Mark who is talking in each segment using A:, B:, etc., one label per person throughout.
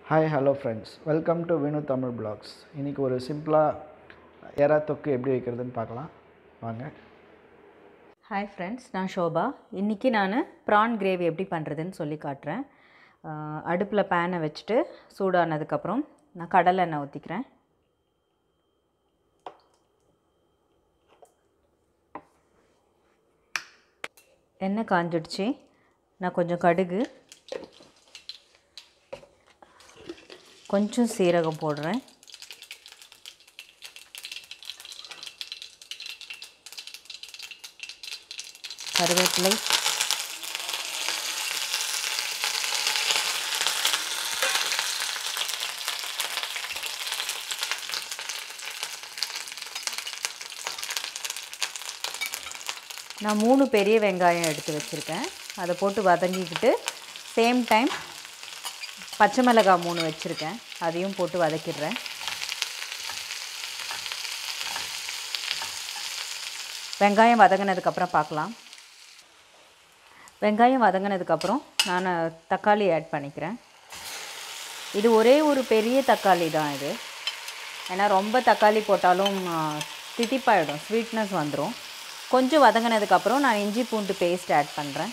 A: Hi hello friends, welcome to Vinu Tamil blogs. இன்றைக்கி ஒரு சிம்பிளாக எறா தொக்கு எப்படி வைக்கிறதுன்னு பார்க்கலாம் வாங்க.
B: ஹாய் ஃப்ரெண்ட்ஸ், நான் ஷோபா. இன்றைக்கி நான் ப்ரான் கிரேவி எப்படி பண்ணுறதுன்னு சொல்லி காட்டுறேன். அடுப்பில் பேனை வச்சுட்டு சூடானதுக்கப்புறம் நான் கடலை எண்ணெய் ஊற்றிக்கிறேன். எண்ணெய் காஞ்சிடுச்சு. நான் கொஞ்சம் கடுகு, கொஞ்சம் சீரகம் போடுறேன். கருவேப்பிலை, நான் 3 பெரிய வெங்காயம் எடுத்து வச்சுருக்கேன். அதை போட்டு வதங்கிக்கிட்டு சேம் டைம் பச்சை மிளகாய் 3 வச்சுருக்கேன், அதையும் போட்டு வதக்கிடுறேன். வெங்காயம் வதங்கினதுக்கப்புறம் பார்க்கலாம். வெங்காயம் வதங்கினதுக்கப்புறம் நான் தக்காளி ஆட் பண்ணிக்கிறேன். இது ஒரே ஒரு பெரிய தக்காளி தான் இது. ஏன்னா ரொம்ப தக்காளி போட்டாலும் தித்திப்பாயிடும், ஸ்வீட்னஸ் வந்துடும். கொஞ்சம் வதங்கினதுக்கப்புறம் நான் இஞ்சி பூண்டு பேஸ்ட் ஆட் பண்ணுறேன்.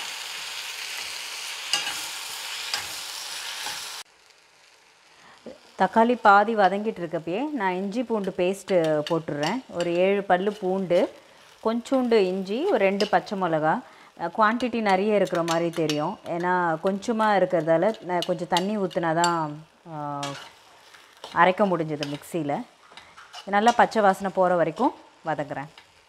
B: தக்காளி பாதி வதங்கிட்டு இருக்கப்பயே நான் இஞ்சி பூண்டு பேஸ்ட்டு போட்டுடுறேன். ஒரு 7 பல் பூண்டு, கொஞ்சோண்டு இஞ்சி, ஒரு 2 பச்சை மிளகா. குவான்டிட்டி நிறைய இருக்கிற மாதிரி தெரியும், ஏன்னா கொஞ்சமாக இருக்கிறதால நான் கொஞ்சம் தண்ணி ஊற்றினா தான் அரைக்க முடிஞ்சது மிக்சியில். நல்லா பச்சை வாசனை போகிற வரைக்கும் வதக்குறேன்.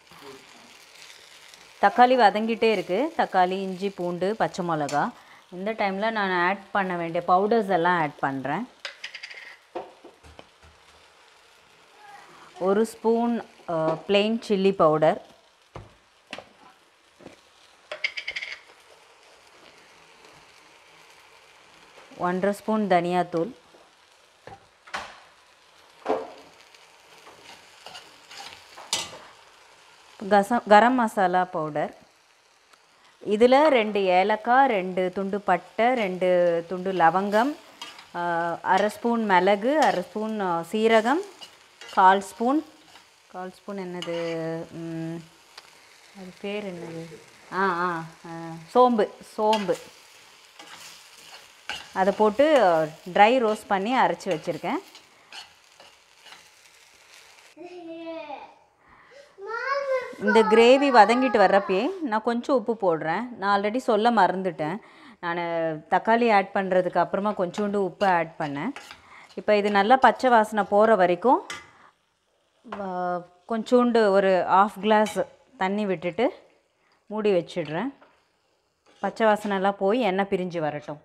B: தக்காளி வதங்கிட்டே இருக்குது. தக்காளி, இஞ்சி பூண்டு, பச்சை மிளகா. இந்த டைமில் நான் ஆட் பண்ண வேண்டிய பவுடர்ஸ் எல்லாம் ஆட் பண்ணுறேன். 1 spoon plain chilli powder, 1/2 spoon தனியாத்தூள், கரம் மசாலா பவுடர். இதில் 2 ஏலக்காய், 2 துண்டு பட்டை, 2 துண்டு லவங்கம், 1/2 ஸ்பூன் மிளகு, 1/2 ஸ்பூன் சீரகம், 1/4 ஸ்பூன் என்னது, அது பேர் என்னது, சோம்பு. அதை போட்டு ட்ரை ரோஸ்ட் பண்ணி அரைச்சி வச்சுருக்கேன். இந்த கிரேவி வதங்கிட்டு வர்றப்பயே நான் கொஞ்சம் உப்பு போடுறேன். நான் ஆல்ரெடி சொல்ல மறந்துட்டேன். நான் தக்காளி ஆட் பண்ணுறதுக்கு அப்புறமா கொஞ்சோண்டு உப்பு ஆட் பண்ணேன். இப்போ இது நல்லா பச்சை வாசனை போகிற வரைக்கும் கொஞ்சோண்டு ஒரு 1/2 கிளாஸ் தண்ணி விட்டுட்டு மூடி வச்சிடுறேன். பச்சை வாசனைலாம் போய் எண்ணெய் பிரிஞ்சு வரட்டும்.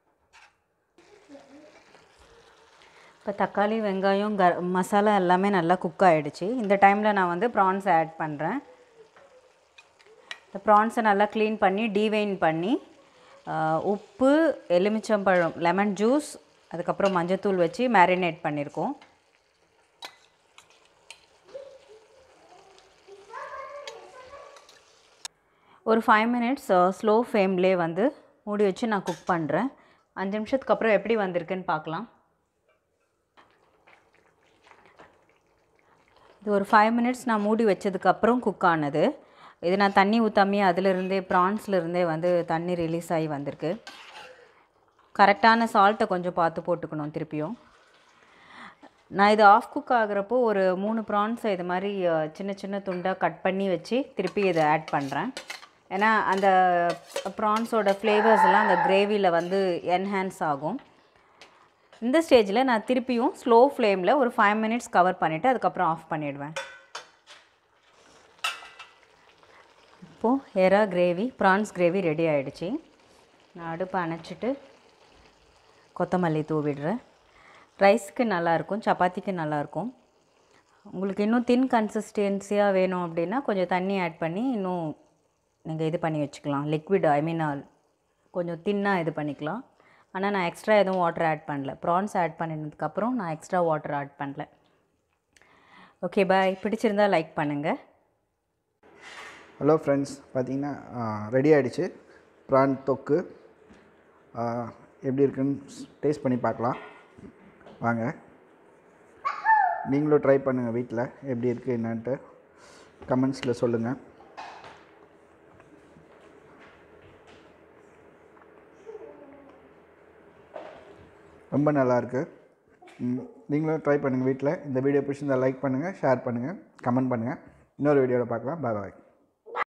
B: இப்போ தக்காளி, வெங்காயம், மசாலா எல்லாமே நல்லா குக் ஆகிடுச்சு. இந்த டைமில் நான் வந்து ப்ரான்ஸை ஆட் பண்ணுறேன். இந்த ப்ரான்ஸை நல்லா க்ளீன் பண்ணி டீவைன் பண்ணி உப்பு, எலுமிச்சம்பழம், லெமன் ஜூஸ், அதுக்கப்புறம் மஞ்சத்தூள் வச்சு மேரினேட் பண்ணியிருக்கோம். ஒரு 5 மினிட்ஸ் ஸ்லோ ஃப்ளேம்லேயே வந்து மூடி வச்சு நான் குக் பண்ணுறேன். 5 நிமிஷத்துக்கு அப்புறம் எப்படி வந்திருக்குன்னு பார்க்கலாம். இது ஒரு 5 மினிட்ஸ் நான் மூடி வச்சதுக்கப்புறம் குக் ஆனது. இது நான் தண்ணி ஊற்றாமையே அதிலிருந்தே ப்ரான்ஸ்லேருந்தே வந்து தண்ணி ரிலீஸ் ஆகி வந்திருக்கு. கரெக்டான சால்ட்டை கொஞ்சம் பார்த்து போட்டுக்கணும் திருப்பியும். நான் இது ஆஃப் குக் ஆகிறப்போ ஒரு 3 ப்ரான்ஸை இது மாதிரி சின்ன சின்ன துண்டாக கட் பண்ணி வச்சு திருப்பி இதை ஆட் பண்ணுறேன். ஏன்னா அந்த ப்ரான்ஸோட ஃப்ளேவர்ஸ் எல்லாம் அந்த கிரேவியில் வந்து என்ஹான்ஸ் ஆகும். இந்த ஸ்டேஜில் நான் திருப்பியும் ஸ்லோ ஃப்ளேமில் ஒரு 5 மினிட்ஸ் கவர் பண்ணிவிட்டு அதுக்கப்புறம் ஆஃப் பண்ணிவிடுவேன். இப்போது எறா கிரேவி, ப்ரான்ஸ் கிரேவி ரெடி ஆகிடுச்சு. நான் அடுப்பை அணைச்சிட்டு கொத்தமல்லி தூவிடுறேன். ரைஸுக்கு நல்லாயிருக்கும், சப்பாத்திக்கு நல்லாயிருக்கும். உங்களுக்கு இன்னும் தின் கன்சிஸ்டன்சியாக வேணும் அப்படின்னா கொஞ்சம் தண்ணி ஆட் பண்ணி இன்னும் நீங்கள் இது பண்ணி வச்சுக்கலாம். லிக்விட் கொஞ்சம் தின்னாக இது பண்ணிக்கலாம். ஆனால் நான் எக்ஸ்ட்ரா எதுவும் வாட்டர் ஆட் பண்ணல. ப்ரான்ஸ் ஆட் பண்ணினதுக்கப்புறம் நான் எக்ஸ்ட்ரா வாட்டர் ஆட் பண்ணல. Okay bye. பிடிச்சிருந்தால் லைக் பண்ணுங்கள்.
A: ஹலோ ஃப்ரெண்ட்ஸ், பார்த்திங்கன்னா ரெடி ஆகிடுச்சு ப்ரான் தொக்கு. எப்படி இருக்குன்னு டேஸ்ட் பண்ணி பார்க்கலாம் வாங்க. நீங்களும் ட்ரை பண்ணுங்கள் வீட்டில், எப்படி இருக்குது என்னன்ட்டு கமெண்ட்ஸில் சொல்லுங்கள். ரொம்ப நல்லாயிருக்கு. நீங்களும் ட்ரை பண்ணுங்கள் வீட்டில். இந்த வீடியோ பிடிச்சிருந்தால் லைக் பண்ணுங்கள், ஷேர் பண்ணுங்கள், கமெண்ட் பண்ணுங்கள். இன்னொரு வீடியோவில் பார்க்கலாம். பாய் பாய்.